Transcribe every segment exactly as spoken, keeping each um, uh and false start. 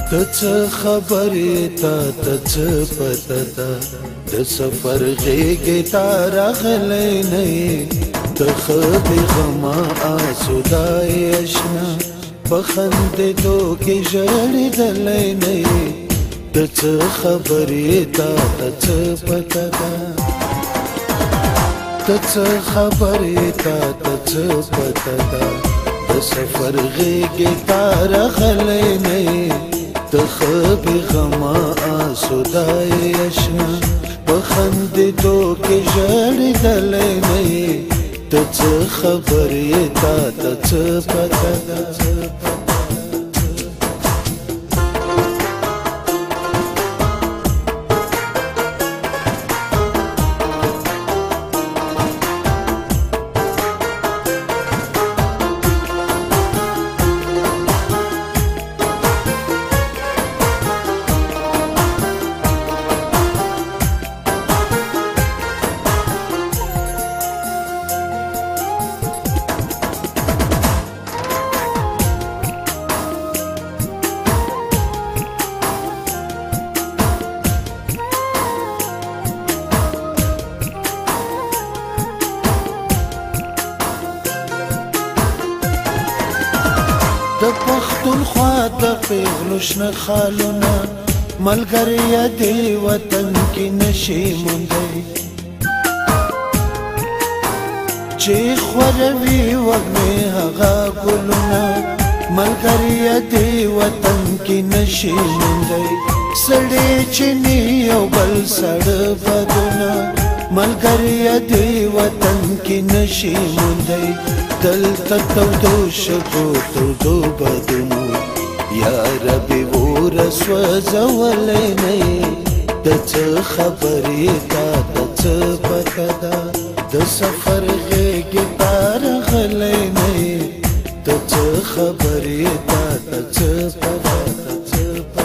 ته څه خبرې تا ته څه پته ده د سفر غېږې ته راغلی نه یې ته ښه بې غمه آسوده یې اشنا په خندېدو کې ژړېدلی نه یې ته څه خبرې تا ته څه پته ده ته څه خبرې تا ته څه پته ده د سفر غېږې ته راغلی نه یې ته ښه بې غمه آسوده یې اشنا په خندېدو کې ژړېدلی نه یې ته څه خبرې تا ته څه پته ده د پښتونخوا د پیغلو شنه خالونه ملګریه دې وطن کې نشي موندی چې خوروي وږمې هغه ګلونه ملګریه دې وطن کې نشي موندی سړی چې نه یو بل سړه بدونه ملګریه دې وطن کې نشي موندی دلته تودو شګو تودو بدنو یا ربي ورسوځولی نه یې ته څه خبرې تا ته څه پته ده د سفر غېږې ته راغلی نه یې ته څه خبرې تا ته څه پته ده څه پته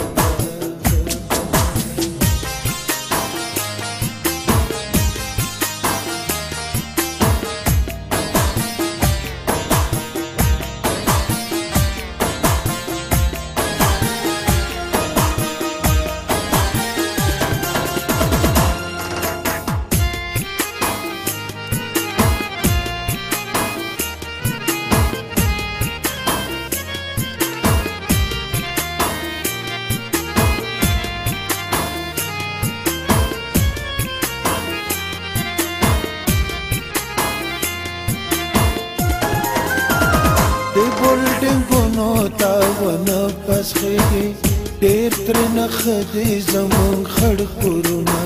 د بولډینګونو تاونه پسخېږي ډېر ترېنه ښه دي زموږ خړ کورونه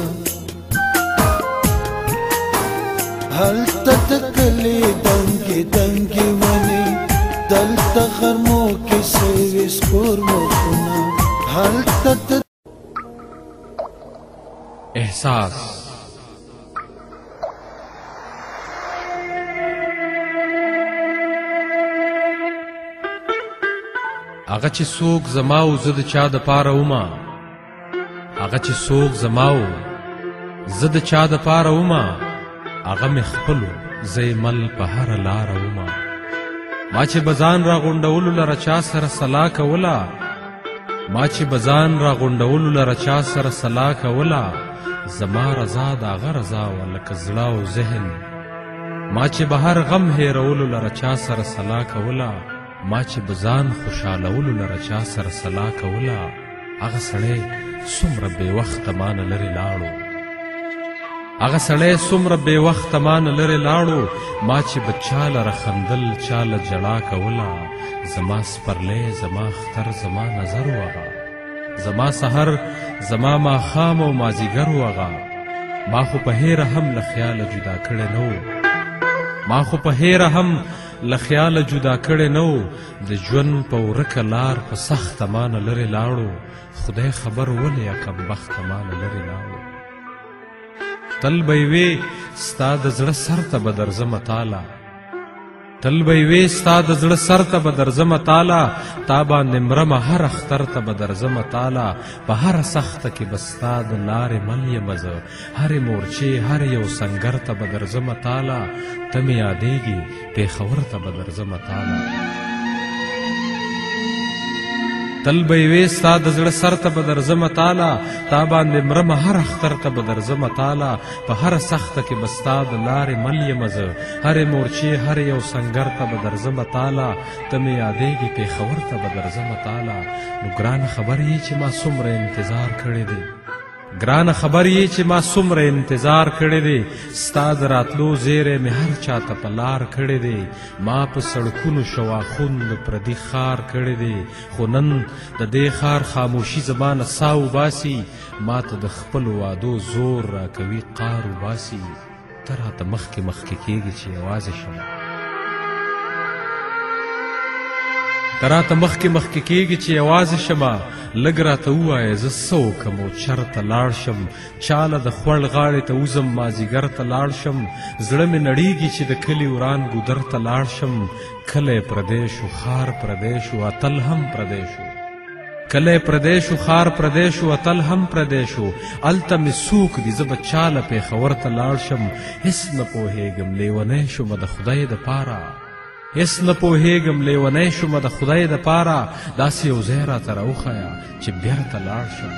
هلته د کلي دنګې دنګې ونې دلته غرمو کې سوي سپور مخونه هلته د احساس هغه چې څوک زما و زه د چا دپاره ومه هغه چې څوک زما و زه د چا دپاره ومه هغه مې خپل و زه یې مل په هره لاره ومه ما چې به ځان راغونډولو لره چا سره سلا کوله ما چې به ځان راغونډولو لره چا سره سلا کوله زما رضا د هغه رضا وه لکه زړه او ذهن ما چې به هر غم هېرولو لره چا سره سلا کوله ما چې به ځان خوشحالولو لره چا سره سلا کوله هغه سړی څومره بې وخته مانه لرې لاړو هغه سړی څومره بې وخته مانه لرې لاړو ما چې به چا لره خندل چا له ژړا کوله زما سپرلی زما اختر زما نظر و هغه زما سحر زما ماښام او مازدیګر و هغه ما خو په هیره هم له خیاله جدا کړی نه و ما خو په هیره هم له خیاله جدا کړی نه و د ژوند په ورکه لار په سخته مانه لرې لاړو خدای خبر ولې یا کمبخته مانه لرې لاړو تل به یې وې ستا د زړه سر ته به درځمه تاله تل به یې وې ستا د زړه سر ته به درځمه تاله تا باندې مرمه هر اختر ته به درځمه تاله په هره سخته کې به ستا د لارې مل یمه زه هرې مورچې هر یو سنګر ته به درځمه تاله ته مې یادېږي پېښور ته به درځمه تاله تل به یې وې ستا د زړه سر ته به درځمه تاله تا باندې مرمه هر اختر ته به درځمه تاله په هره سخته کې به ستا د لارې مل یمه زه هرې مورچې هر یو سنګر ته به درځمه تاله ته مې یادېږي پېښور ته به درځمه تاله نو ګرانه خبر یې چې ما څومره انتظار کړی دی ګرانه خبر یې چې ما څومره انتظار کړی دی ستا د راتلو زیری مې هر چاته په لار کړی دی ما په سړکونو شواخون د پردي ښار کړی دی خو نن د دې ښار خاموشي زما نه سا وباسي ما ته د خپلو وعدو زور راکوي قار وباسي ته راته مخکې مخکې کېږي چې یوازې شم ته راته مخکې مخکې کېږي چې یوازې شمه لږ راته ووایه زه څه وکړم او چېرته لاړ شم چاله د خوړ غاړې ته وځم مازدیګر ته لاړ شم زړه مې نړېږي چې د کلي وران ګودر ته لاړ شم کلی پردی شو ښار پردی شو اتل هم پردی شو کلی پردی شو ښار پردی شو اتل هم پردی شو هلته مې څوک دي زه به چاله پېښور ته لاړ شم هېڅ نه پوهېږم لیونی شومه د خدای دپاره هېڅ نه پوهېږم لیونی شومه د خدای دپاره داسې یو ځای راته راوښیه چې بیرته لاړ شم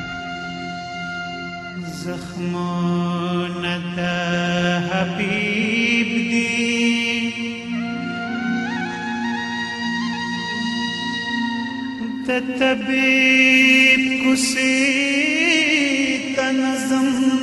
زخمونه د حبیب دي د طبیب کوڅې ته نظم